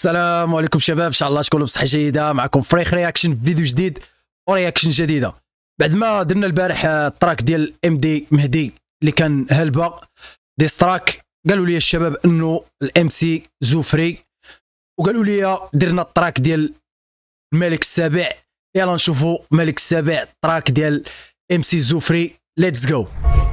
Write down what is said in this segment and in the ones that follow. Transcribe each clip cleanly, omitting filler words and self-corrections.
السلام عليكم شباب، ان شاء الله تكونوا بصحه جيده. معكم فريخ رياكشن في فيديو جديد ورياكشن جديده. بعد ما درنا البارح التراك ديال ام دي مهدي اللي كان هلبة ديستراك، قالوا لي الشباب انه الام سي زوفري، وقالوا لي درنا التراك ديال الملك السابع. يلا نشوفوا ملك السابع التراك ديال ام سي زوفري. ليتس جو.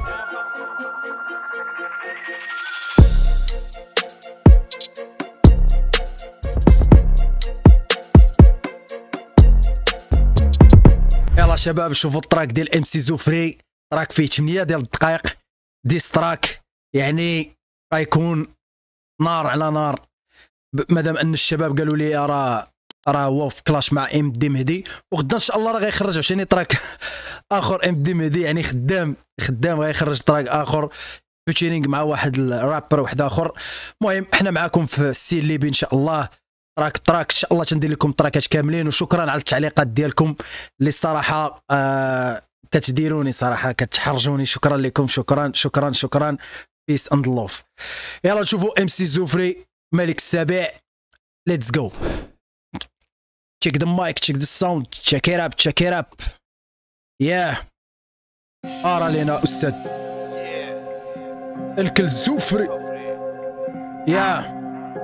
يلا شباب شوفوا التراك ديال ام سي زوفري. تراك فيه 8 ديال الدقائق ديستراك، يعني غيكون نار على نار. مادام ان الشباب قالوا لي راه هو في كلاش مع ام دي مهدي، وغدا ان شاء الله راه غيخرج عشان تراك اخر. ام دي مهدي يعني خدام غيخرج تراك اخر فيتشرينغ مع واحد الرابر واحد اخر. المهم احنا معاكم في السي ليبي ان شاء الله. تراك ان شاء الله تندير لكم تراكات كاملين، وشكرا على التعليقات ديالكم اللي الصراحه كتديروني صراحه، كتحرجوني. شكرا لكم، شكرا. بيس اند لوف. يلا نشوفوا ام سي زوفري ملك السابع. ليتس جو. تشيك ذا مايك، تشيك ذا ساوند، تشيك ات اب. ياه ارى لينا استاذ الكل زوفري. ياه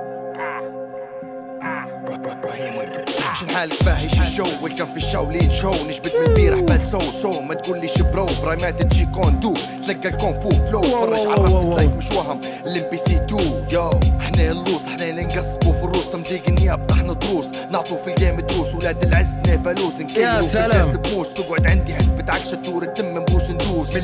شن حالك باهي شي جو ويلكم في الشو لين شو نجبد من البيرح بال سو ما تقوليش برو برايمات تجي كوندو تلقى الكون فو فلو فرج عرف ستايك مش وهم الام بي سي 2 يو احنا اللوص احنا اللي نقصبوا في الروس تمزيق النياب طحنا دروس نعطوا في الجيم دروس ولاد العز نفلوس نكيلو يا سلام تقعد عندي حسبة عكشة تور التم نبوس ندوس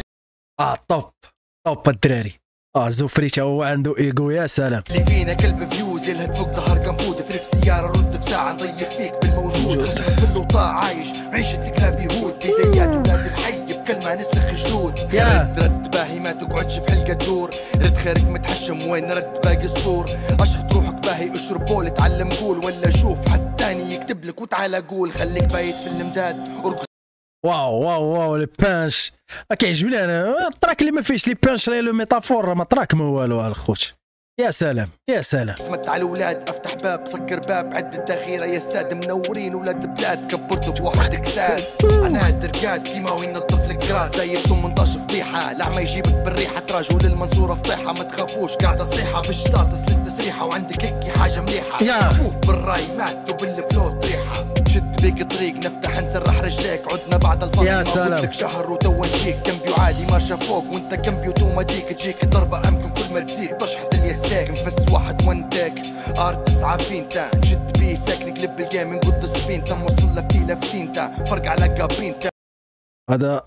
توب الدراري. زوفري هو عنده ايجو. يا سلام اللي فينا كلب فيوز يلهد فوق ظهر كنفود في سيارة رد في ساعة نضيق فيك بالموجود خدمة كله طاع عايش عيشة كلاب يهود بدايات ولاد الحي بكلمة نسلخ جلود. رد باهي ما تقعدش في حلقة دور رد خارج متحشم وين رد باقي سطور اشحط روحك باهي اشرب بول اتعلم قول ولا شوف حد تاني يكتب لك وتعالى قول خليك بايت في المداد ارقص. واو لي بانش كيعجبني انا التراك اللي ما فيهش لي بانش راه لو ميتافور ما تراك ما والو الخوت. يا سلام سمت على الاولاد افتح باب سكر باب عد الدخيره يا استاذ منورين ولاد بلاد كبرت بواحد كساد انا الدرقات كيما وين نظف الكرات زي 18 فضيحه لعمه يجيبك بالريحه تراجعوا للمنصوره فضيحه ما تخافوش قاعده صيحه بالشلاط الست تسريحه وعندك هيك حاجه مليحه خوف بالراي مات وبالفلو طريحه شد بيك طريق نفتح نسرح رجليك عدنا بعد الفصل يا سلام لك شهر وتو نجيك كمبيو عادي ما شافوك وانت كمبيو توماتيك تجيك ضربه امكن كل ما تزيد تشحط اليستاك نفس واحد وانتاك ار 9 فينتا شد بيه ساكن قلب الجيم نقود سبين تم وصل لفتي لفتينتا فرق على قابينتا. هذا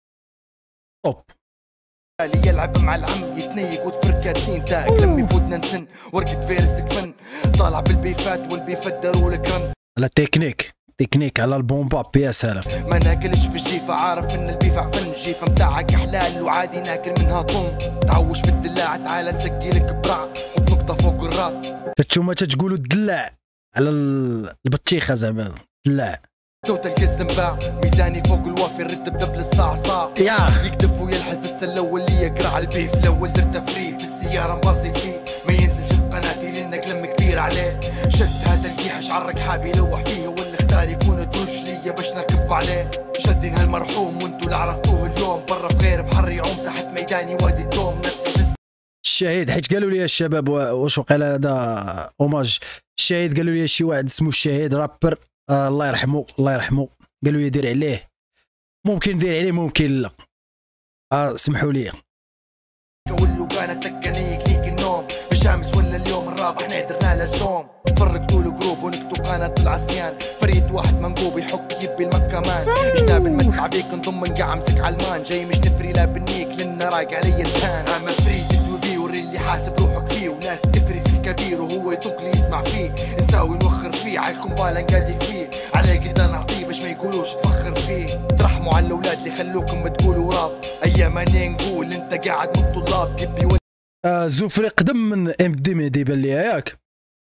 توب يلعب مع العم يتنيق وتفركاتين تاك لما يفوتنا نسن ورقة فيرس كفن طالع بالبيفات والبيفات داروا لك رن على تكنيك على البومباب. يا سلام ما ناكلش في الجيفة عارف ان البيف عفن الجيفة متاعك حلال وعادي ناكل منها طم تعوش في الدلاع تعال نسقي لك برع حط نقطة فوق الراء. نتوما تقولوا الدلاع على البطيخة زعما الدلاع توتال الزنباع ميزاني فوق الوافي الرد بدبل الصاع يكتف ويلحس السلة واللي يقرع البيف الاول درت فري في السيارة مباصي فيه ما ينزلش في قناتي لانك لم كبير عليه شد هذا القيحة شعرك حابي يلوح فيه واللي اختار يكون توش ليا باش نركب عليه شدين هالمرحوم وانتو اللي عرفتوه اليوم برا في غير بحر يعوم ساحة ميداني وادي الدوم نفس الشهيد. حيت قالوا لي الشباب واش وقال هذا اوماج الشهيد، قالوا لي شي واحد اسمه الشهيد رابر الله يرحمه قالوا لي دير عليه، ممكن ندير عليه ممكن لا. سمحوا لي كولو كانت تكنيك ليك النوم بالشمس ولا اليوم الرابح احنا درنا له سوم فرقتوا له جروب ونكتب قناة العصيان فريد واحد منقوب يحك يبي المكمان جناب المتع بيك نضم نقع امسك علمان جاي مش نفري لا بالنيك لان راق علي التان اما فريد توبي وري اللي حاسب روحك فيه ولا تفري في الكبير وهو يطق لي يسمع فيه نساوي نوخر فيه عالكم بالا نقادي فيه عليه قد نعطيه باش ما يقولوش تفخر فيه ترحموا على الاولاد اللي خلوكم ما تقولوا راب ايام اني نقول انت قاعد من الطلاب تبي زوفري قدم من ام دي مهدي بان لي ياك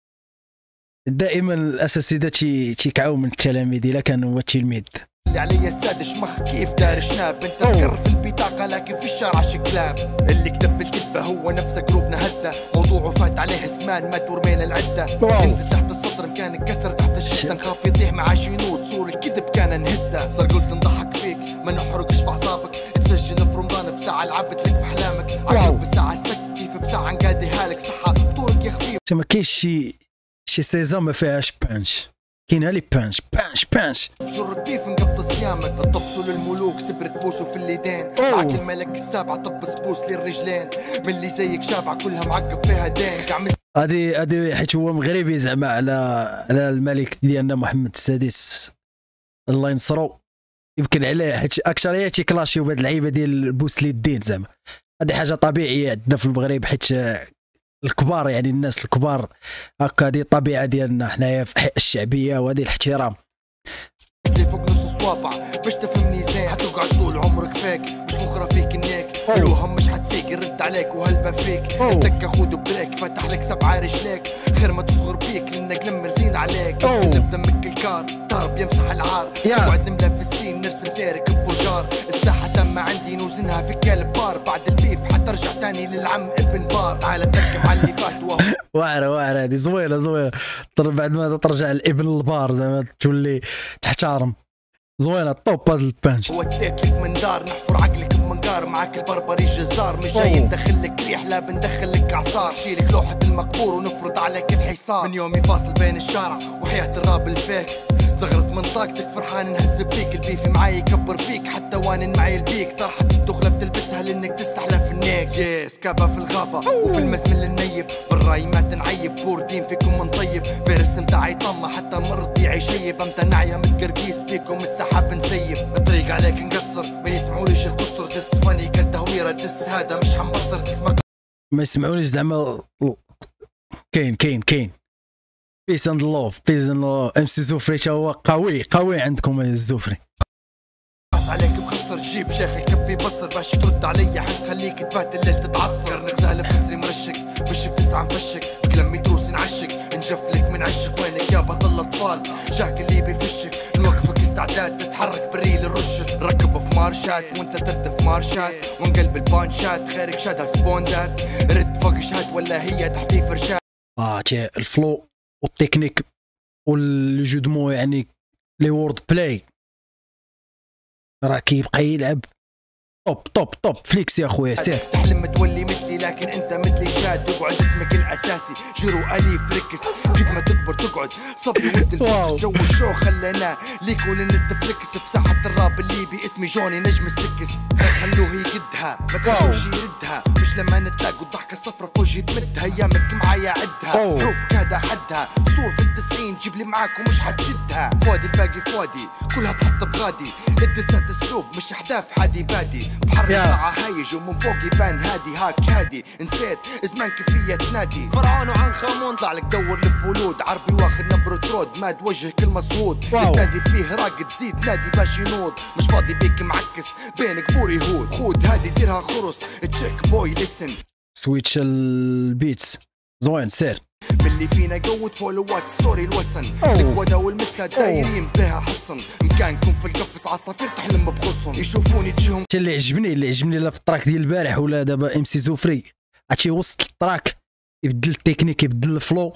دائما الاساتذه تيكعاو من التلاميذ الا كان هو تلميذ اللي عليا استاذ شمخ كيف دار شناب انت تكر في البطاقه لكن في الشارع شكلاب اللي كتب الكتبه هو نفسه جروبنا هده موضوعه فات عليه زمان مات ورمينا العده ينزل تحت السطر كان انكسر تحت الشدة، نخاف يطيح مع شنود صور الكذب كان نهدها. صار قلت نضحك فيك ما نحرقش في اعصابك، تسجل في رمضان في ساعة لعبت لك في احلامك، عقب بساعة استك كيف بساعة نقاديها لك صحة فطورك يا خفيف. ما كاينش شي سيزون ما فيهاش بانش، كاينه لي بانش بانش بانش. جر الديف نقبط صيامك، الطبسوا للملوك سبر تبوسوا في اليدين، معاك الملك السابع طبس بوس للرجلين، من اللي زيك شابعة كلها معقب فيها دين. هادي حيت هو مغربي زعما على الملك ديالنا محمد السادس الله ينصرو، يمكن عليه حيت اكثريه تيكلاشيو بهاد اللعيبه ديال بوس اليدين زعما. هادي حاجه طبيعيه عندنا في المغرب حيت الكبار يعني الناس الكبار هكا، هذه الطبيعه ديالنا حنايا في الشعبيه وهذه الاحترام. فوق نص الصوابع باش تفهمني زين، حتقعد طول عمرك فيك مش مخرة فيك النيك، الوهم مش حتفيك يرد عليك وهلبة فيك، الدكة خود بريك فتح لك 7 رجليك، خير ما تصغر بيك لانك لما رزين عليك، يغسل بدمك الكار ضرب يمسح العار، نقعد نملى في السين نرسم سيرك بفجار، الساحة تم عندي نوزنها في كلب بار، بعد البيف حترجع تاني للعم ابن بار، تعال تركب على اللي فات وهو واعره هذه زوينه بعد ما ترجع الابن البار زعما تولي تحترم. زوينه طوب هذا البانش. وديت لك من دار نحفر عقلك بمنقار، معاك البربري جزار مش جاي ندخل لك ريح لا بندخل لك اعصار، شيلك لوحه المقبور ونفرض عليك الحصار، من يومي فاصل بين الشارع وحياه الراب الفيك، زغرت من طاقتك فرحان نهزب فيك، البيفي معاي يكبر فيك حتى وان معي البيك، طرحة الدخله بتلبسها لانك تستحلى في النيك، يس كابا في الغابه وفي المزمن النيب، بالراي ما تنعيب بوردين فيكم من طيب، فارس متاعي طمه حتى مرضي يشيب، امتى نعيا متقرقيس بيكم السحاب نسيب، الطريق عليك نقصر ما يسمعوليش القصر، دس فاني كالتهويره دس هذا مش حنبصر دس ما يسمعونيش زعما. كاين بيس اند لوف ام سي زوفري هو قوي عندكم الزوفري. عليك بخسر جيب شيخ الكفي بصر باش ترد عليا حنخليك تبات الليل تتعصر، نغزال بحسري مرشك بش بتسعى مفشك، بكلمي دروس نعشق نجفلك من عشق، وينك يا بطل الاطفال جاك اللي بيفشك، نوقفك استعداد تتحرك بريل الرشد، ركبه في مارشات وانت ترد في مارشات، ونقلب البانشات خيرك شادها سبوندات، رد فوق شهاد ولا هي تحتي فرشات. الفلو والتكنيك والجو دو مو يعني لي وورد بلاي راه كيبقى يلعب توب فليكس يا خويا سير. تحلم تولي مثلي لكن انت مثلي شاد، تقعد اسمك الاساسي جيرو اليف ركس، قد ما تكبر تقعد صبي ود الفكس، جو الشو خلينا ليك ولن تفلكس، في ساحة الراب الليبي اسمي جوني نجم السكس، خلوه يقدها ما تخلوش يردها، مش لما نتلاقوا الضحكة الصفرا في وجهي تمدها، ايامك معايا عدها حروفك هذا حدها، اسطور في ال90 جيب لي معاك ومش حتجدها، فؤادي الباقي فؤادي كلها تحط بغادي، الدسات اسلوب مش احداث حادي بادي، بحر الساعة هايج ومن فوق يبان هادي هاك هادي، نسيت زمان كيفية تنادي فرعون وعن خامون، طلع لك دور الفولود عربي واخد نبرة رود، ماد وجهك المصهود، تنادي فيه راقد زيد نادي باش ينوض، مش فاضي بيك معكس بينك بور يهود، خود هادي ديرها خرص تشيك بوي لسن سويتش البيتس زوين سير، باللي فينا قوت فولوات ستوري الوسن، القوة والمسا دايرين بها حصن، مكانكم في القفص عصافير تحلم بغصن، يشوفوني تجيهم. اللي عجبني لا في التراك ديال البارح ولا دابا ام سي زوفري هادشي وسط التراك يبدل التكنيك يبدل الفلو،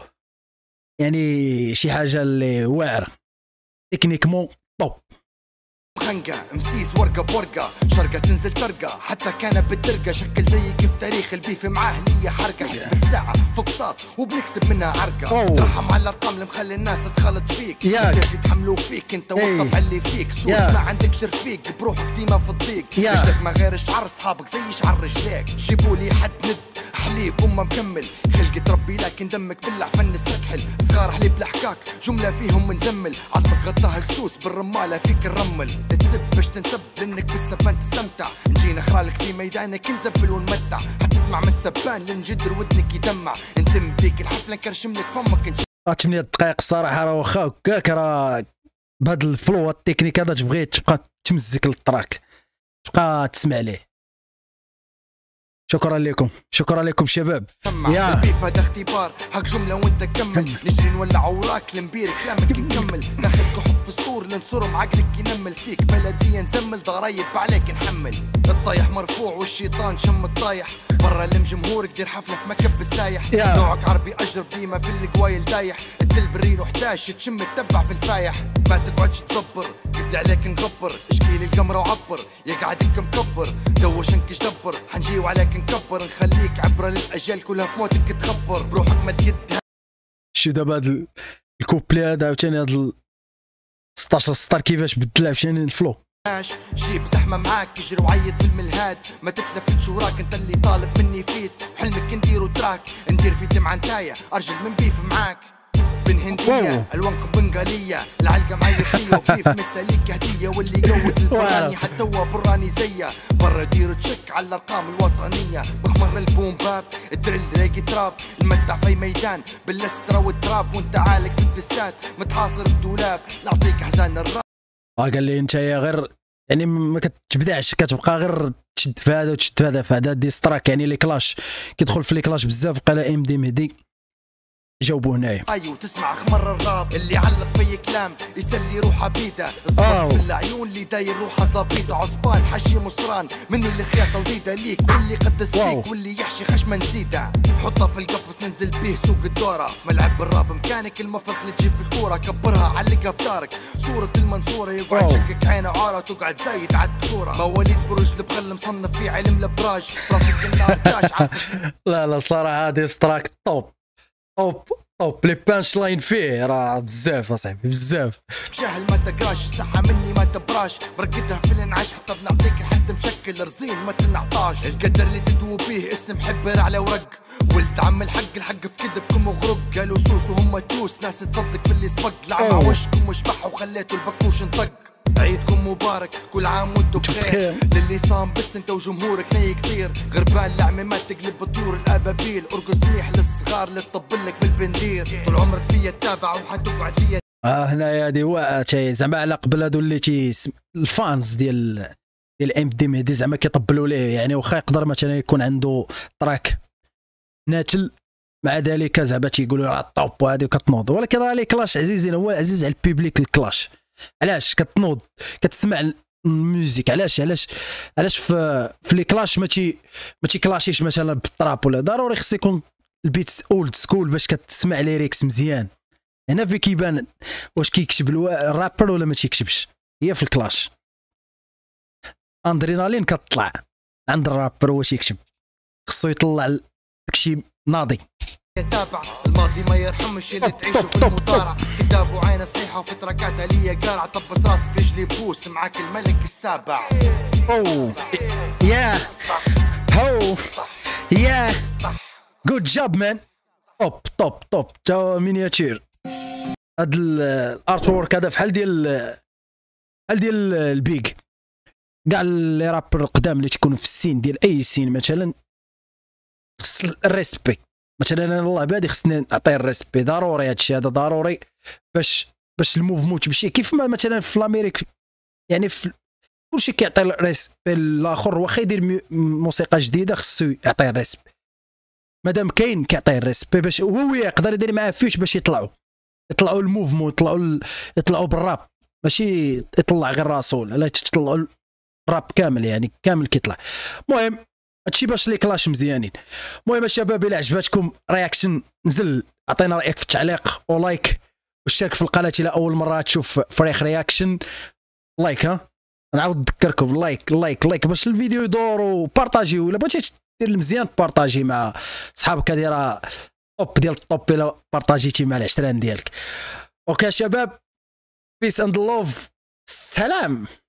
يعني شي حاجه اللي واعره تكنيكمون طوب. خنقة مسيس ورقة بورقة شرقة تنزل ترقة، حتى كان بالدرقة شكل زي كيف تاريخ البيف معاه ليا حركة، حسبت ساعة في بساط وبنكسب منها عرقة، ترحم على الارقام اللي مخلي الناس تخلط فيك، كيف يتحملوا فيك انت والطبع اللي فيك، سوس ما عندك رفيق بروحك ديما في الضيق، رجلك ما غير شعر اصحابك زي شعر رجليك، جيبوا لي حد ند حليب وما مكمل، خلقة ربي لكن دمك بلع فن استكحل، صغار حليب لحكاك جملة فيهم منزمل، عطلك غطاها السوس بالرمالة فيك الرمل، تسب باش تنسب لانك بالسبان تستمتع، نجينا خرالك في ميدانك نزبل ونمتع، حتسمع من السبان لنجدر ودنك يدمع، نتم بيك الحفلة نكرشم لك فمك 8 دقائق الصراحة راه واخا هكاك راه بهاد الفلو التكنيك هذا تبغي تبقى تمزك للتراك تبقى تسمع ليه. شكرا لكم شباب. يا البيف هذا اختبار حق جمله وانت كمل، نجري نولع وراك لنبير كلامك نكمل، داخلك حب في سطور لنصرم عقلك ينمل فيك، بلديه نزمل ضرايب عليك نحمل، الطايح مرفوع والشيطان شم الطايح، مرة لم جمهورك دير حفلة مكب السايح نوعك عربي اجرب ديما في القوايل دايح الدل برينو 11 تشم تتبع في الفايح ما تقعدش تدبر جبلي عليك نغبر اشكيلي القمرة وعبر يقعدك مكبر دوش انك دبر حنجيو عليك نكبر نخليك عبرة للاجيال كلها في موتك تخبر بروحك ما تقدها. شو دابا هاد الكوبلي هذا عاوتاني هاد 16 سطر كيفاش بدل عاوتاني الفلو جيب زحمة معاك يجري وعيط في الملهاد ما تتلفتش وراك انت اللي طالب مني فيت حلمك نديرو تراك ندير فيت مع نتايا ارجل من بيف معاك بن هندية الوانكم بنغالية العلقة معي فيه وكيف مساليك هدية واللي جود البراني حتى هو براني زيه برا ديرو تشك على الارقام الوطنية بخمر البوم باب الدرل راقي تراب المتع في ميدان بالاسترا والتراب وانت عالق في الدسات متحاصر بدولاب نعطيك حزان الراب. قال لي انت يا غير يعني ما كتبدعش كتبقى غير تشد في هذا وتشد في هذا فهذا ديستراك يعني لي كلاش كيدخل في لي كلاش بزاف قال ام دي مهدي جاوبوه هنايا. ايوه تسمع خمر الراب اللي علق في كلام يسلي روحه بيده الصوت في العيون اللي داير روحه ظبيطه عصبان حشي مصران مني اللي خياطه وديده ليك واللي قدس ليك واللي يحشي خشمه نزيده حطها في القفص ننزل بيه سوق الدوره ملعب الراب مكانك المفرخ اللي تجيب في الكوره كبرها علقها في دارك صوره المنصوره يقعد شكك عينه عاره تقعد زايد على الدكوره مواليد برج البغل مصنف في علم الابراج راسك النار تاش لا صراحه ديستراك توب لي بانش لاين فيه راه بزاف اصاحبي بزاف جاهل ما تقراش الصحة مني ما تبراش برقدها في الانعاش حتى بنعطيك حد مشكل رزين ما تنعطاش القدر اللي تدوب بيه اسم حبر على ورق ولد عم الحق في كذبكم وغرق قالوا سوس وهم توس ناس تصدق باللي سبق لعمى وشكم وشبح وخليتوا البكوش انطق عيدكم مبارك كل عام وانتم بخير للي صام بس انت وجمهورك ني كثير غربان لعمي ما تقلب بطيور الابابيل ارقص منيح للصغار اللي تطبل لك بالبندير طول عمرك فيا تتابع وحتقعد فيا هنايا هادي هو زعما على قبل هادو اللي الفانز ديال ام دي مهدي زعما كيطبلوا ليه يعني واخا يقدر مثلا يكون عنده تراك ناتل مع ذلك زعما تيقولوا راه الطوب وهادي وكتنوض ولكن راه لي كلاش عزيزين هو عزيز على البيبليك الكلاش علاش كتنوض كتسمع الميوزيك علاش في لي كلاش ما تيكلاشيش مثلا بالطراب ولا ضروري خص يكون البيت اولد سكول باش كتسمع ليريكس مزيان هنا في كيبان واش كيكتب الرابر ولا ما تيكتبش هي في الكلاش اندرينالين كتطلع عند الرابر واش يكتب خصو يطلع داكشي ناضي يتابع الماضي ما يرحمش اللي تعيشه في المطارع كتاب وعين صيحه وفي تركاتها ليا قارع طبس راسك رجلي بوس معاك الملك السابع جود جاب مان توب تا مينياتير هاد الارت وورك هذا بحال ديال البيج كاع لي رابر القدام اللي تكونوا في السين ديال اي سين مثلا خص الريسبي مثلا انا الله بادي خصني نعطي الريسبي ضروري هادشي هذا ضروري باش الموفمون تمشي كيف ما مثلا في الامريك يعني في كلشي كيعطي الريسبي الاخر واخا يدير موسيقى جديده خصو يعطي الريسبي مادام كاين كيعطيه الريسبي باش هو يقدر يدير معاه فيش باش يطلعوا الموفمون يطلعوا بالراب ماشي يطلع غير راسو لا تطلعوا الراب كامل يعني كامل كيطلع. المهم هادشي باش لي كلاش مزيانين. المهم الشباب الا عجباتكم رياكشن نزل عطينا رايك في التعليق ولايك واشترك في القناه الى اول مره تشوف فريخ رياكشن لايك. ها نعاود نذكركم لايك باش الفيديو يدور وبارطاجي ولا بغيتي دير المزيان بارطاجي مع صحابك هادي راه توب ديال الطوب الا بارطاجيتي مع العشران ديالك. اوكي شباب بيس اند لوف سلام.